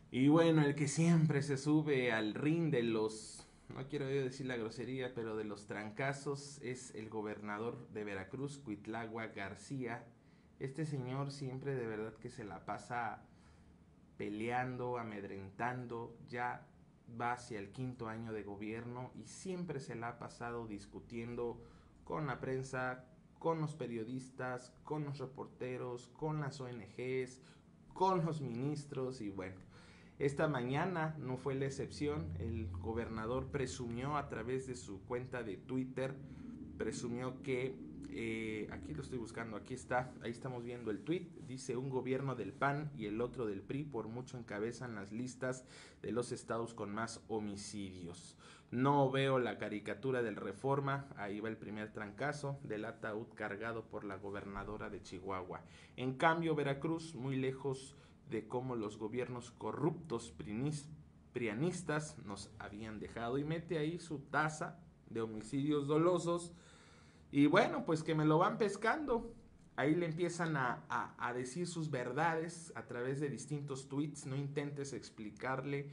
Y bueno, el que siempre se sube al ring de los, no quiero yo decir la grosería, pero de los trancazos es el gobernador de Veracruz, Cuitlagua García. Este señor siempre de verdad que se la pasa peleando, amedrentando, ya va hacia el quinto año de gobierno y siempre se la ha pasado discutiendo con la prensa, con los periodistas, con los reporteros, con las ONGs, con los ministros y bueno, esta mañana no fue la excepción. El gobernador presumió a través de su cuenta de Twitter, presumió que, aquí lo estoy buscando, aquí está, ahí estamos viendo el tweet, dice un gobierno del PAN y el otro del PRI por mucho encabezan las listas de los estados con más homicidios. No veo la caricatura del Reforma, ahí va el primer trancazo del ataúd cargado por la gobernadora de Chihuahua. En cambio, Veracruz, muy lejos de cómo los gobiernos corruptos prianistas nos habían dejado y mete ahí su tasa de homicidios dolosos y bueno, pues que me lo van pescando. Ahí le empiezan a decir sus verdades a través de distintos tweets. No intentes explicarle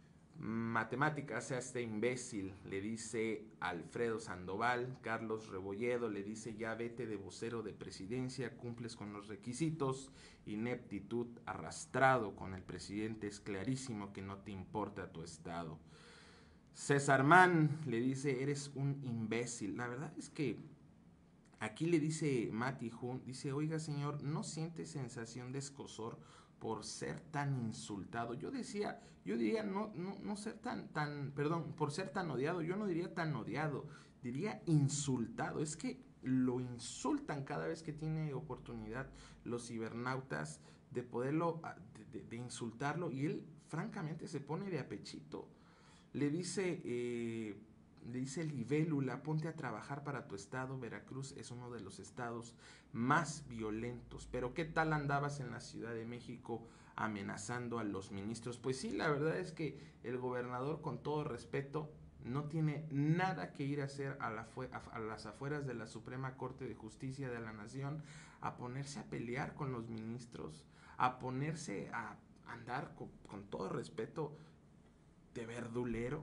matemáticas a este imbécil, le dice Alfredo Sandoval. Carlos Rebolledo le dice ya vete de vocero de presidencia, cumples con los requisitos. Ineptitud arrastrado con el presidente, es clarísimo que no te importa tu estado. César Mann le dice eres un imbécil. La verdad es que aquí le dice Mati Jun, dice, oiga señor, ¿no siente sensación de escozor por ser tan insultado? Yo diría no ser perdón, por ser tan odiado, yo no diría tan odiado, diría insultado. Es que lo insultan cada vez que tiene oportunidad los cibernautas de poderlo, de insultarlo y él francamente se pone de apechito. Le dice, le dice Libélula, ponte a trabajar para tu estado. Veracruz es uno de los estados más violentos. Pero ¿qué tal andabas en la Ciudad de México amenazando a los ministros? Pues sí, la verdad es que el gobernador, con todo respeto, no tiene nada que ir a hacer a las afueras de la Suprema Corte de Justicia de la Nación, a ponerse a pelear con los ministros, a ponerse a andar con todo respeto de verdulero.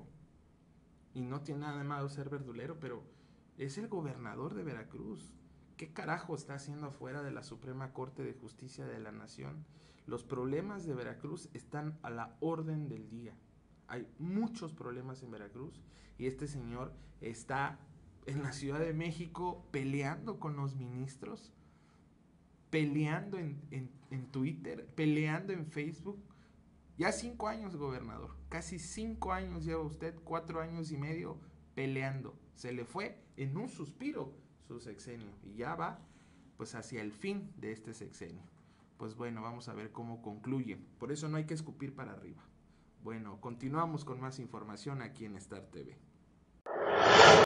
Y no tiene nada de malo ser verdulero, pero es el gobernador de Veracruz. ¿Qué carajo está haciendo afuera de la Suprema Corte de Justicia de la Nación? Los problemas de Veracruz están a la orden del día. Hay muchos problemas en Veracruz y este señor está en la Ciudad de México peleando con los ministros, peleando en Twitter, peleando en Facebook. Ya 5 años, gobernador. Casi 5 años lleva usted, 4 años y medio peleando. Se le fue en un suspiro su sexenio. Y ya va pues hacia el fin de este sexenio. Pues bueno, vamos a ver cómo concluye. Por eso no hay que escupir para arriba. Bueno, continuamos con más información aquí en Star TV.